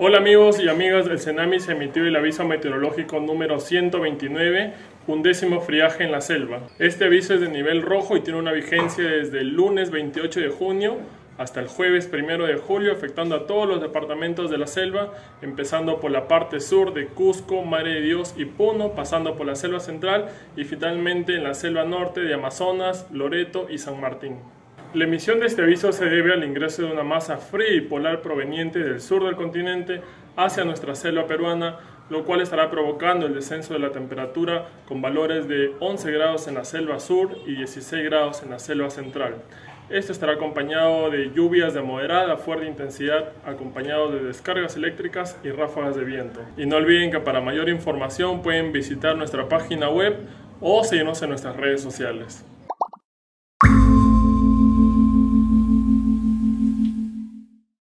Hola amigos y amigas del Cenami, se emitió el aviso meteorológico número 129, undécimo friaje en la selva. Este aviso es de nivel rojo y tiene una vigencia desde el lunes 28 de junio hasta el jueves 1 de julio, afectando a todos los departamentos de la selva, empezando por la parte sur de Cusco, Madre de Dios y Puno, pasando por la selva central y finalmente en la selva norte de Amazonas, Loreto y San Martín. La emisión de este aviso se debe al ingreso de una masa fría y polar proveniente del sur del continente hacia nuestra selva peruana, lo cual estará provocando el descenso de la temperatura con valores de 11 grados en la selva sur y 16 grados en la selva central. Esto estará acompañado de lluvias de moderada a fuerte intensidad, acompañado de descargas eléctricas y ráfagas de viento. Y no olviden que para mayor información pueden visitar nuestra página web o seguirnos en nuestras redes sociales.